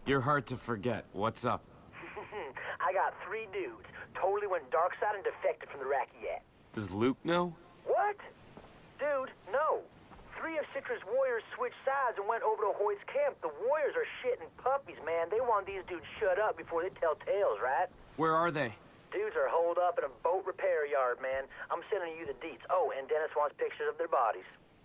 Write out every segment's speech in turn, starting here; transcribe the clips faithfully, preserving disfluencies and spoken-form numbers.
You're hard to forget. What's up? I got three dudes. Totally went dark side and defected from the Rakiat. Does Luke know? What? Dude, no. Three of Citra's warriors switched sides and went over to Hoyt's camp. The warriors are shitting puppies, man. They want these dudes shut up before they tell tales, right? Where are they? Dudes are holed up in a boat repair yard, man. I'm sending you the deets. Oh, and Dennis wants pictures of their bodies.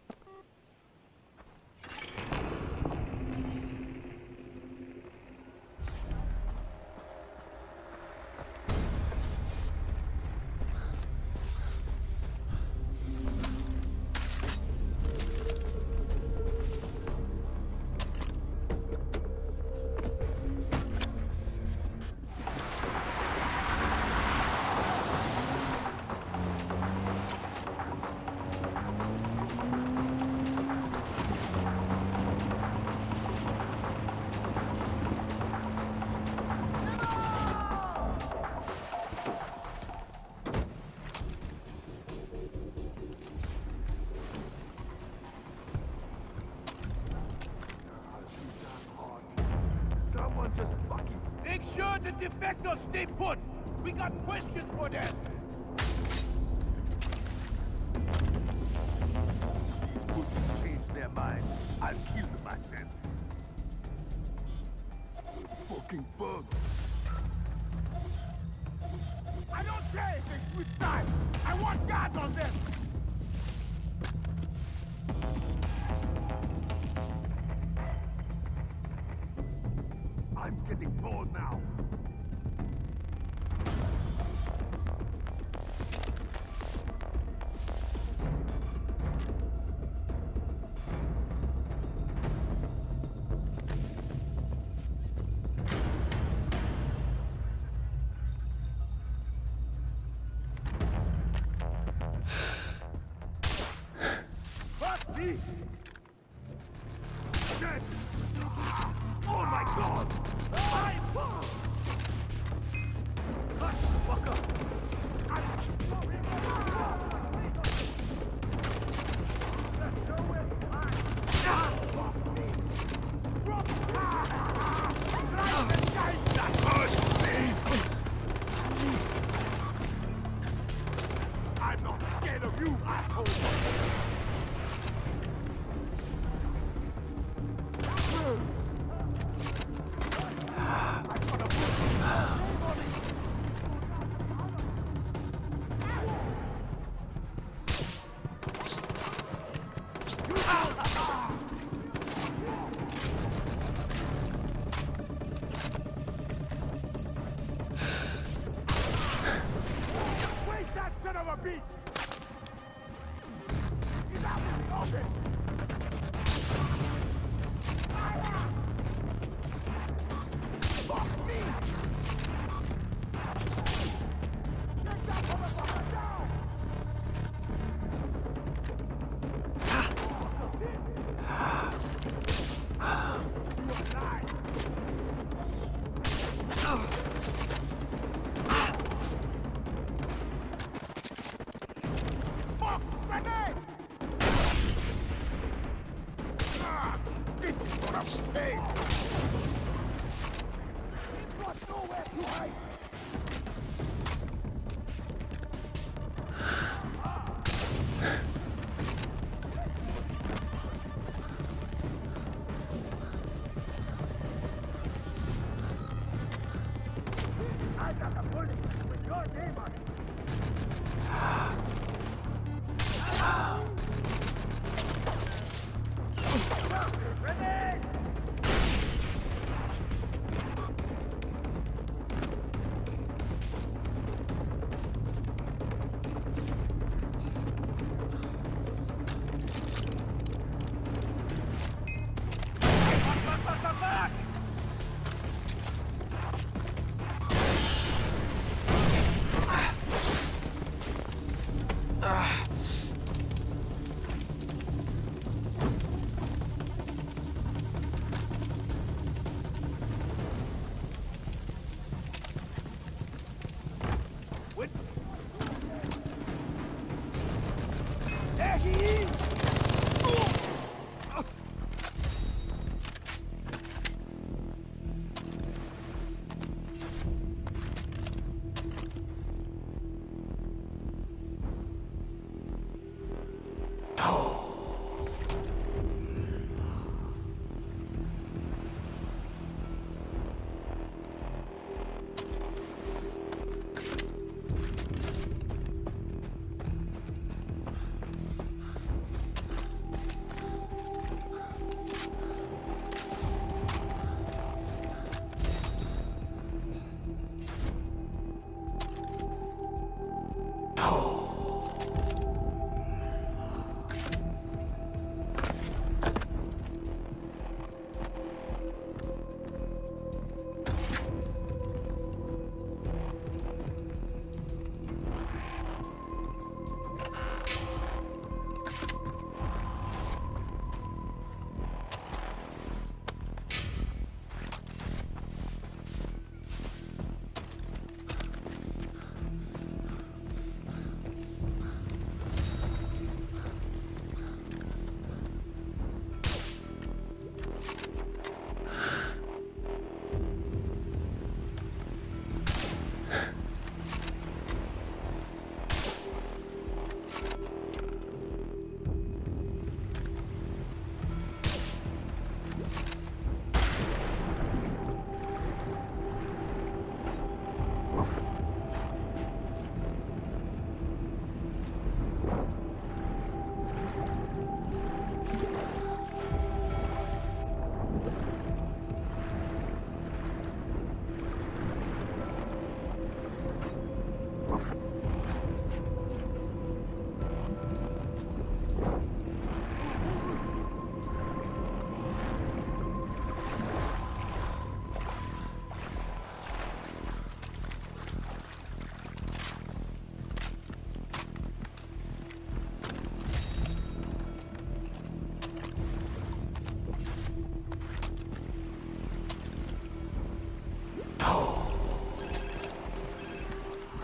Make sure the defectors stay put! We got questions for them! Wouldn't change their mind, I'll kill them myself. Fucking bugs! I don't care if they switch sides! I want guards on them! I'm getting bored now. Fuck me! Dead! Oh my god! I'm not scared of you, asshole!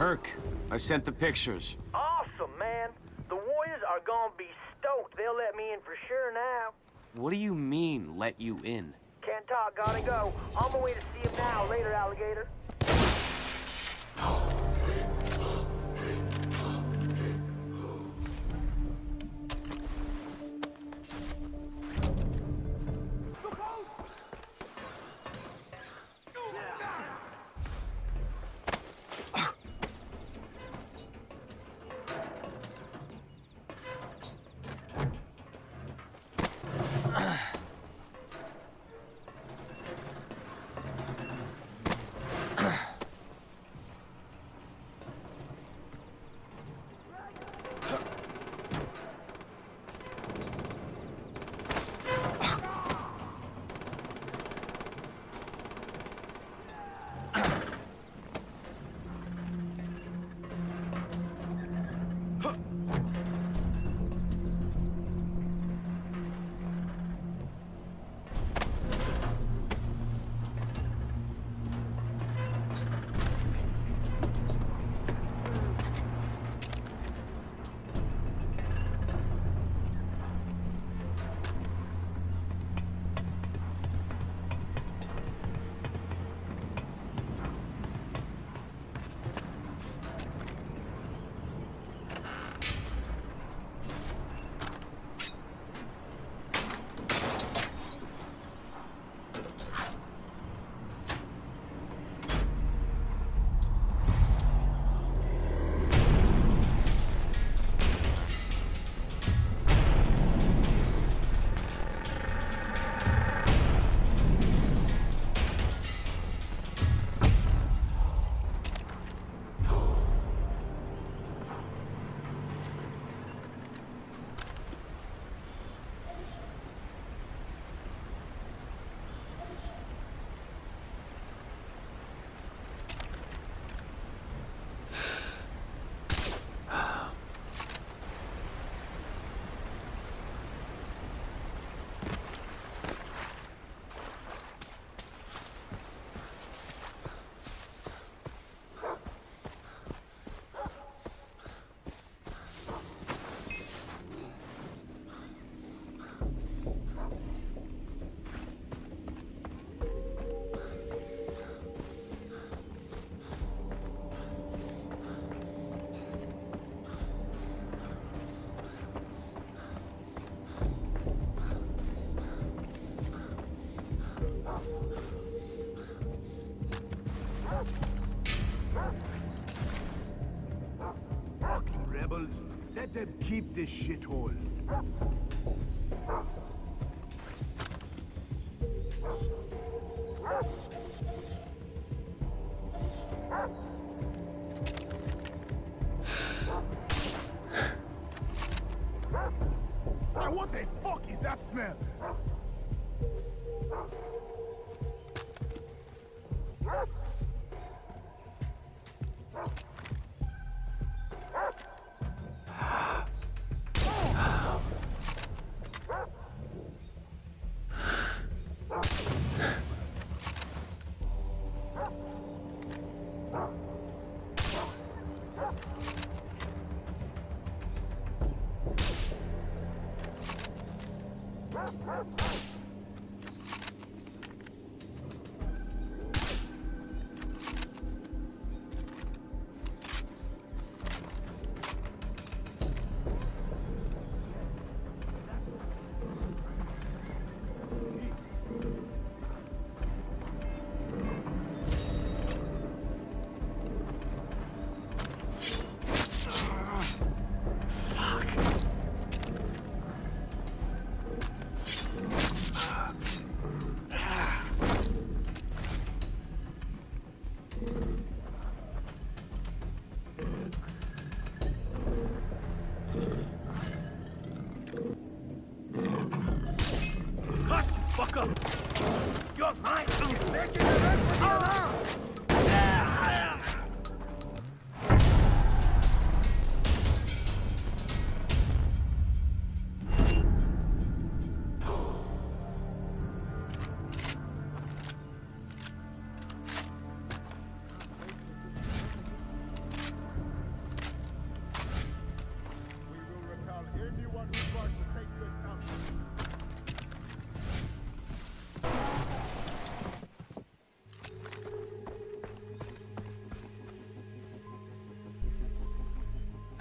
Herc, I sent the pictures. Awesome, man. The Warriors are gonna be stoked. They'll let me in for sure now. What do you mean, let you in? Can't talk, gotta go. On my way to see him now. Later, alligator. Fucking rebels. Let them keep this shithole. Now what the fuck is that smell? Fuck up! You're mine! I'm making it right for you now!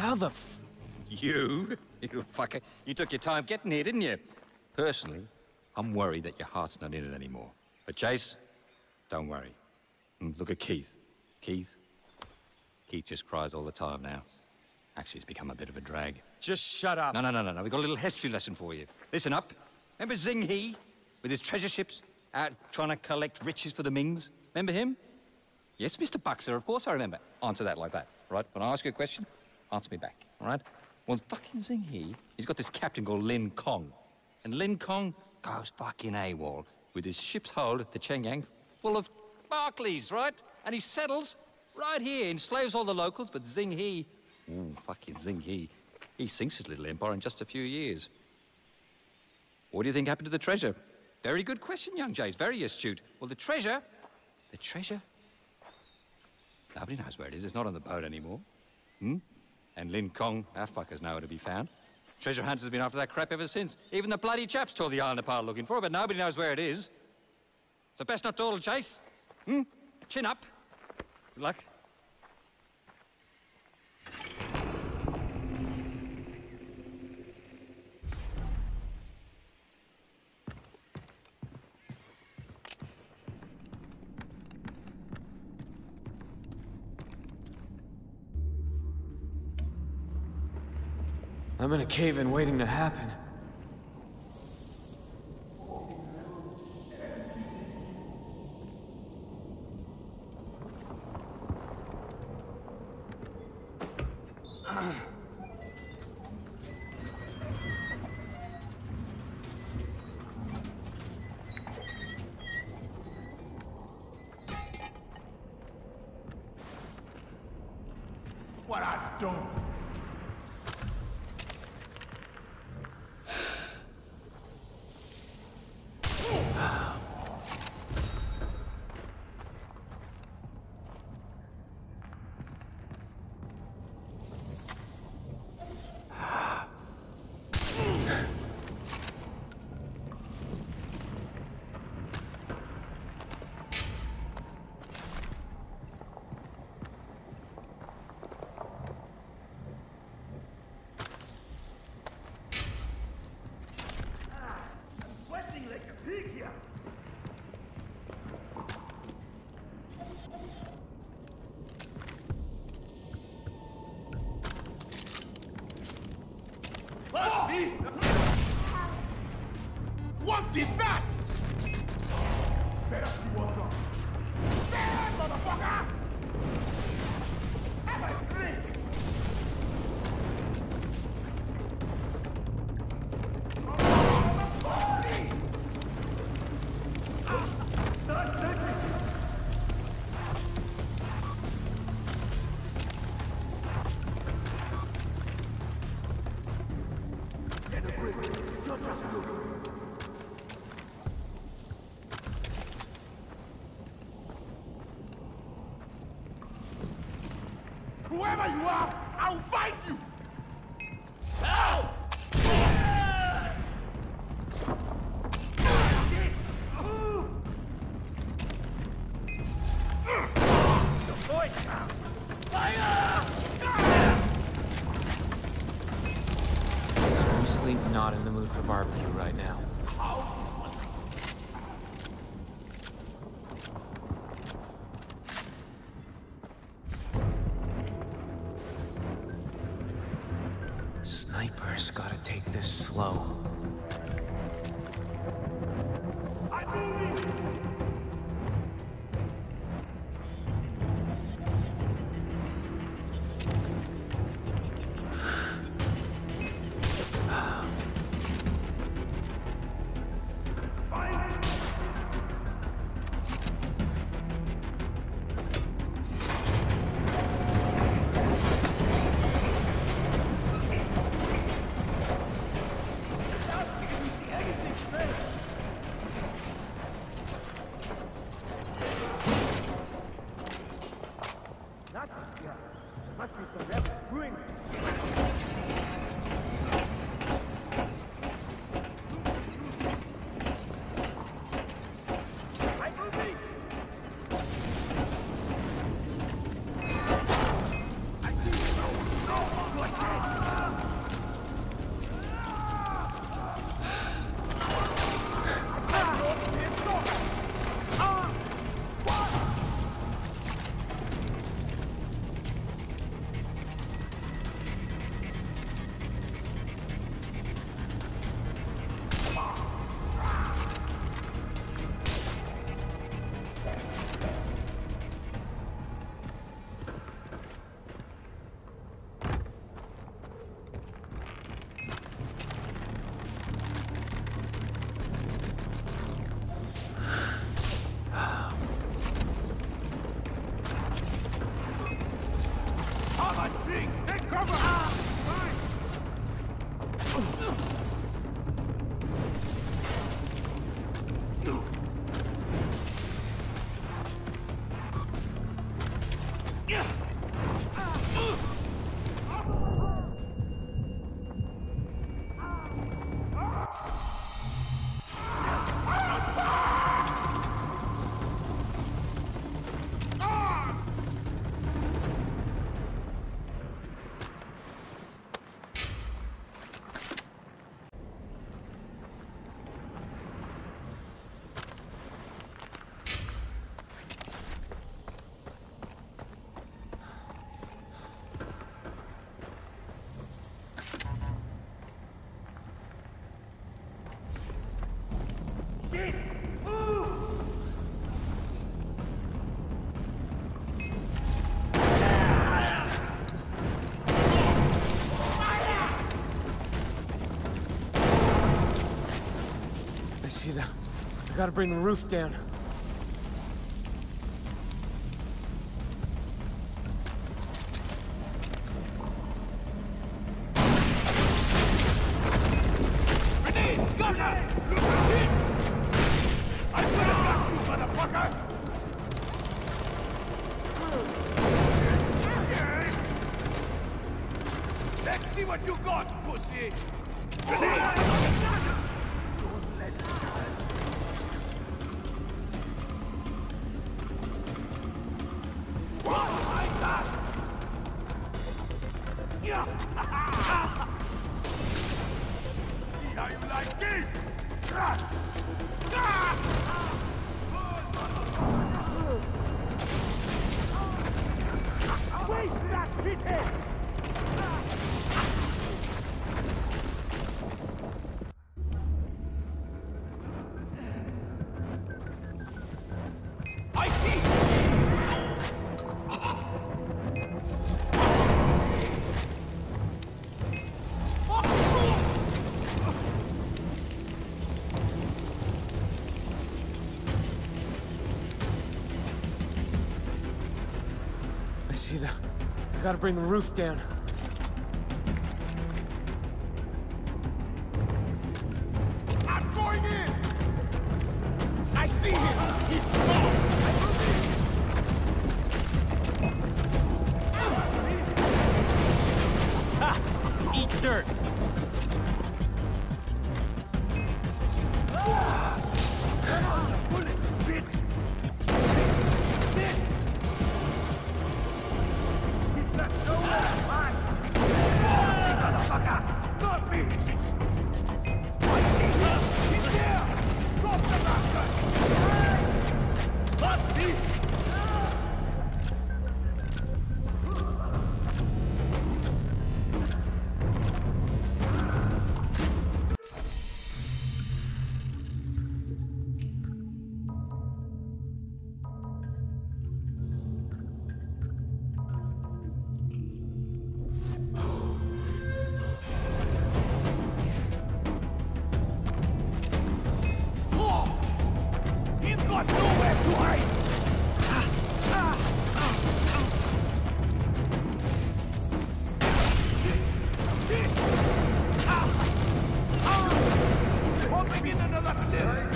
How the f... You? You fucker. You took your time getting here, didn't you? Personally, I'm worried that your heart's not in it anymore. But Chase, don't worry. Mm, Look at Keith. Keith? Keith just cries all the time now. Actually, it's become a bit of a drag. Just shut up. No, no, no, no, no. We've got a little history lesson for you. Listen up. Remember Zing He? With his treasure ships out trying to collect riches for the Mings? Remember him? Yes, Mister Buxer, of course I remember. Answer that like that, all right? When I ask you a question, answer me back, all right? Well, fucking Zing He, he's got this captain called Lin Kong. And Lin Kong goes fucking AWOL with his ship's hold at the Chengyang full of Barclays, right? And he settles right here, enslaves all the locals, but Zing He, ooh, fucking Zing He, he sinks his little empire in just a few years. What do you think happened to the treasure? Very good question, young Jays, very astute. Well, the treasure, the treasure, nobody knows where it is. It's not on the boat anymore. Hmm? And Lin Kong, our fucker's nowhere to be found. Treasure hunters have been after that crap ever since. Even the bloody chaps tore the island apart looking for it, but nobody knows where it is. So best not dawdle, Chase. Hmm? Chin up. Good luck. I'm in a cave-in waiting to happen. What I don't. Sweating like a pig here. What? Me? What did that? Better see what's up. Stand, motherfucker! Have a drink! Whoever you are, I'll fight you! Ow! The boy now. Seriously not in the mood for barbecue right now. Sniper's gotta take this slow. Shit! Move! I see them. I gotta bring the roof down. Grenades! Gunner! Shit! I could have got you, motherfucker! Let's see what you got, pussy! Grenades! Yeah! See how you like this? Wait, that shithead! I see! I see them. I gotta bring the roof down. I'm going in! I see him! He's gone! Ha! Eat dirt! Bullet, bitch! Bitch! He's left nowhere to hide! Motherfucker! Not me! I see him! He's there! Drop the bastard! Not me! He's got nowhere to hide! Hoping in another clip!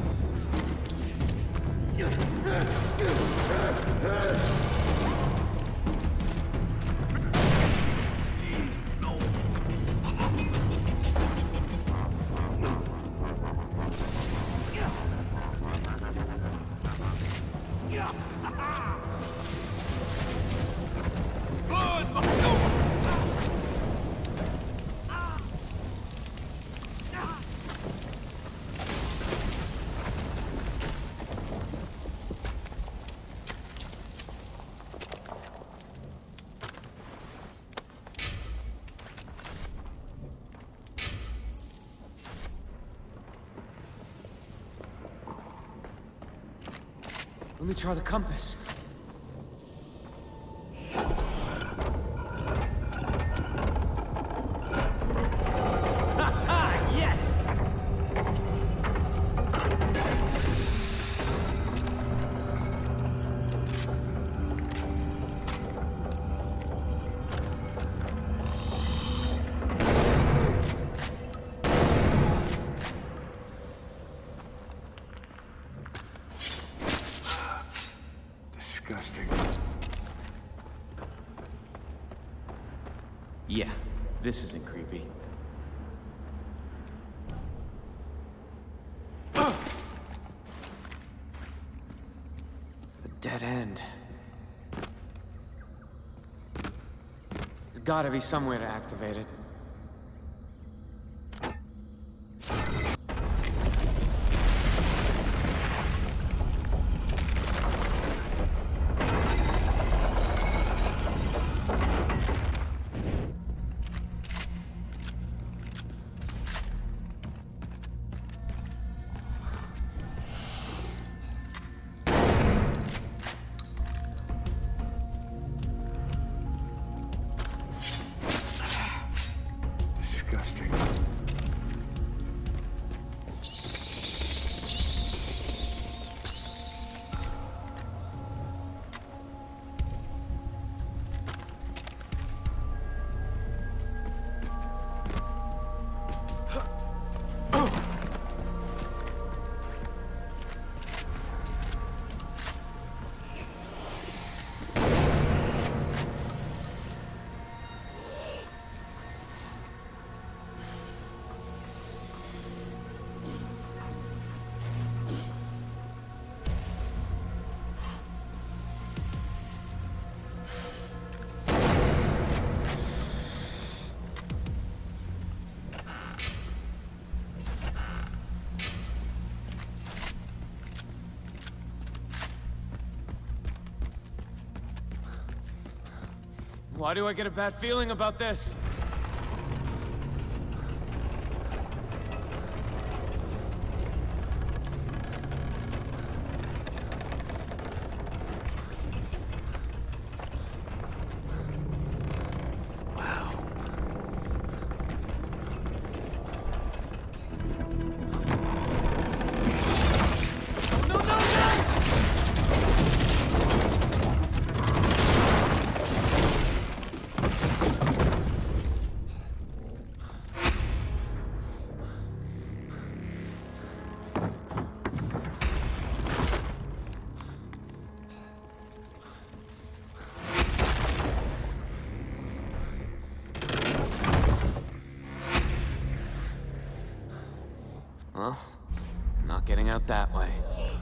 Let me try the compass. Ha-ha! Yes! Disgusting. Yeah, this isn't creepy. A dead end. There's gotta be some way to activate it. Why do I get a bad feeling about this? Well, not getting out that way.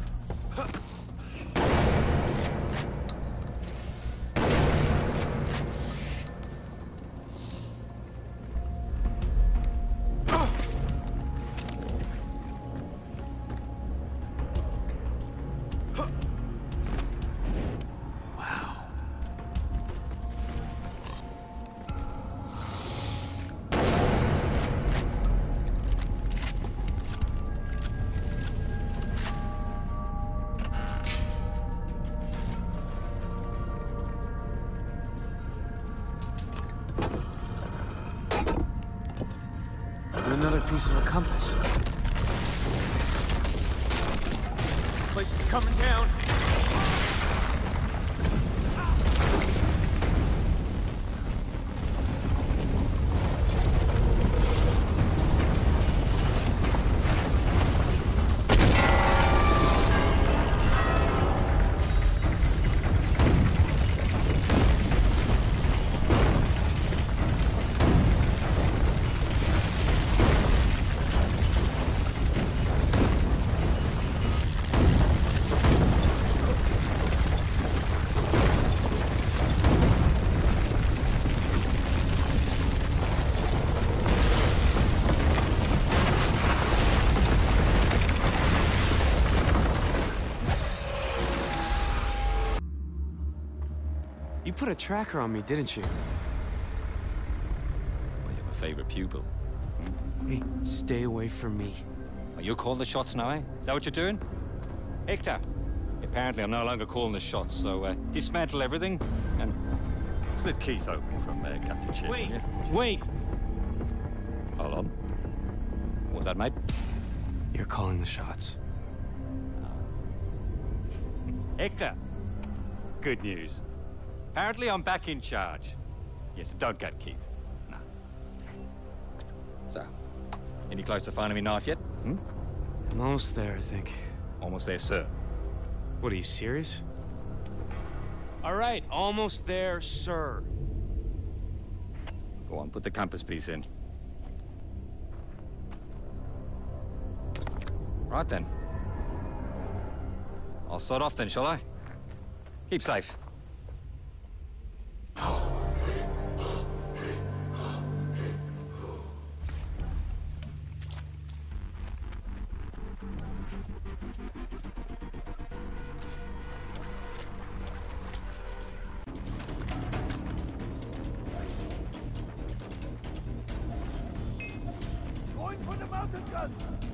Another piece of the compass. This place is coming down. You put a tracker on me, didn't you? Well, you have a favorite pupil. Hey, stay away from me. Are you calling the shots now, eh? Is that what you're doing? Hector, apparently I'm no longer calling the shots, so uh, dismantle everything and split Keith open from uh, Captain Chip. Wait, yeah? wait! Hold on. What was that, mate? You're calling the shots. Hector, good news. Apparently I'm back in charge. Yes, don't get Keith. No. So, any close to finding me knife yet? Hmm? I'm almost there, I think. Almost there, sir. What, are you serious? All right, almost there, sir. Go on, put the compass piece in. Right then. I'll start off then, shall I? Keep safe. Going for the mountain gun!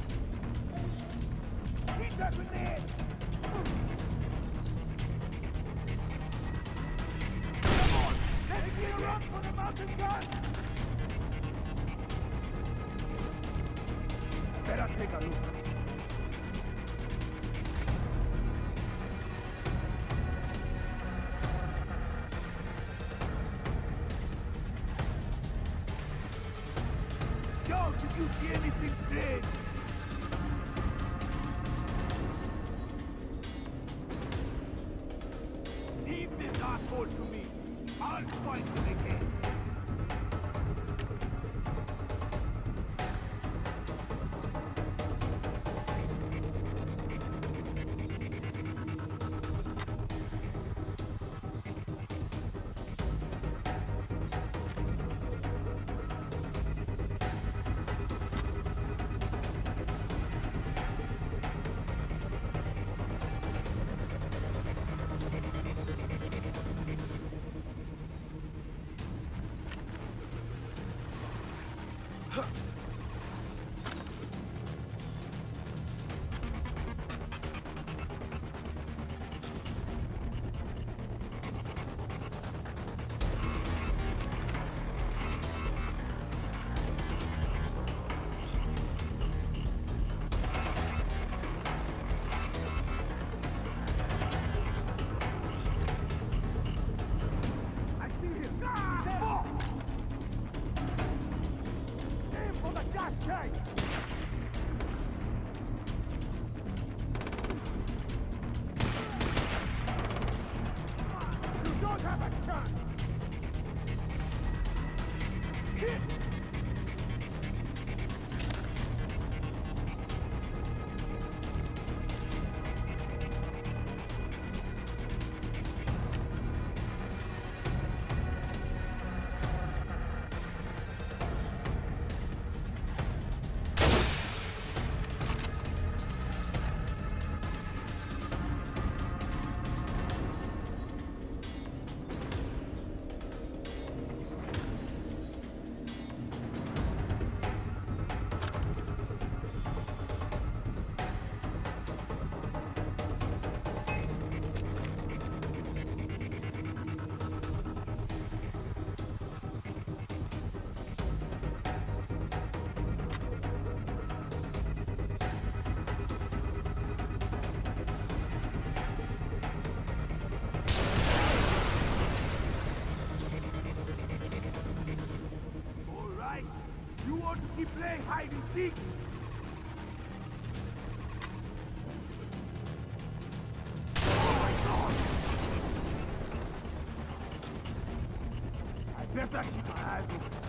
Keep that grenade! Come on! Let's get a run for the mountain gun! Better take a look. Yo, did you see anything strange? Leave this asshole to me. I'll fight him again. play hide and seek. Oh my God! I better keep my eyes open.